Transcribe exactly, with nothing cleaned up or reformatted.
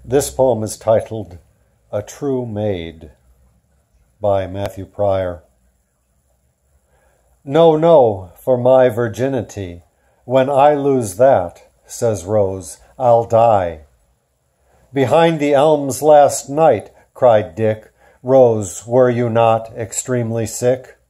This poem is titled A True Maid by Matthew Pryor. No, no, for my virginity. When I lose that, says Rose, I'll die. Behind the elms last night, cried Dick. Rose, were you not extremely sick?